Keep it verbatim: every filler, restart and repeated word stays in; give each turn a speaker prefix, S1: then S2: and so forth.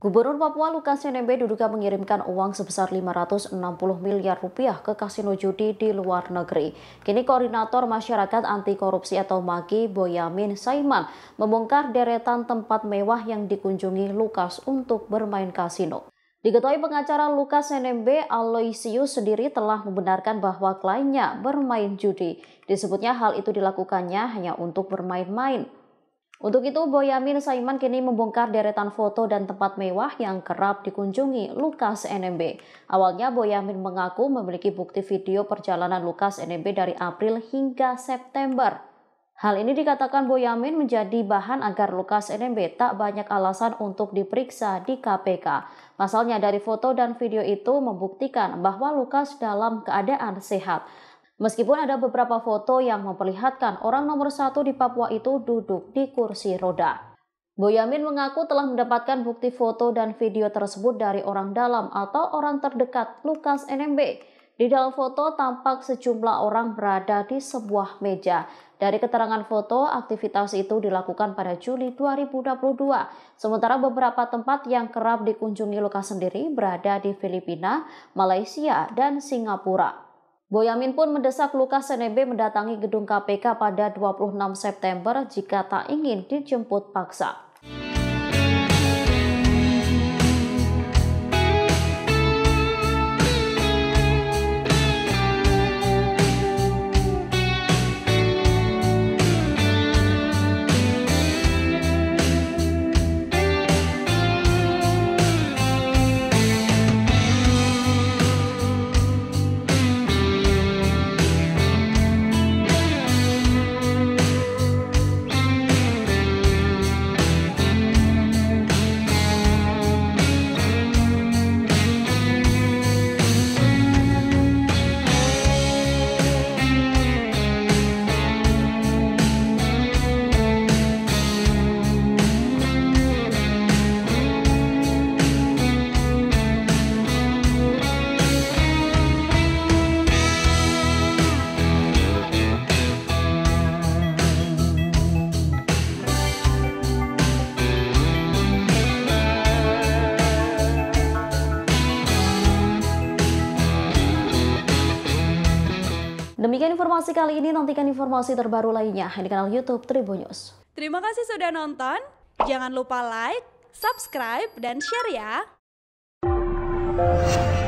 S1: Gubernur Papua Lukas N M B diduga mengirimkan uang sebesar lima ratus enam puluh miliar rupiah ke kasino judi di luar negeri. Kini Koordinator Masyarakat Anti Korupsi atau MAKI Boyamin Saiman membongkar deretan tempat mewah yang dikunjungi Lukas untuk bermain kasino. Diketahui pengacara Lukas N M B, Aloysius sendiri telah membenarkan bahwa kliennya bermain judi. Disebutnya hal itu dilakukannya hanya untuk bermain-main. Untuk itu, Boyamin Saiman kini membongkar deretan foto dan tempat mewah yang kerap dikunjungi Lukas N M B. Awalnya, Boyamin mengaku memiliki bukti video perjalanan Lukas N M B dari April hingga September. Hal ini dikatakan Boyamin menjadi bahan agar Lukas N M B tak banyak alasan untuk diperiksa di K P K. Pasalnya dari foto dan video itu membuktikan bahwa Lukas dalam keadaan sehat. Meskipun ada beberapa foto yang memperlihatkan orang nomor satu di Papua itu duduk di kursi roda. Boyamin mengaku telah mendapatkan bukti foto dan video tersebut dari orang dalam atau orang terdekat Lukas N M B. Di dalam foto tampak sejumlah orang berada di sebuah meja. Dari keterangan foto, aktivitas itu dilakukan pada Juli dua ribu dua puluh dua. Sementara beberapa tempat yang kerap dikunjungi Lukas sendiri berada di Filipina, Malaysia, dan Singapura. Boyamin pun mendesak Lukas N M B mendatangi gedung K P K pada dua puluh enam September jika tak ingin dijemput paksa. Demikian informasi kali ini, nantikan informasi terbaru lainnya di kanal YouTube Tribun News.
S2: Terima kasih sudah nonton, jangan lupa like, subscribe, dan share ya!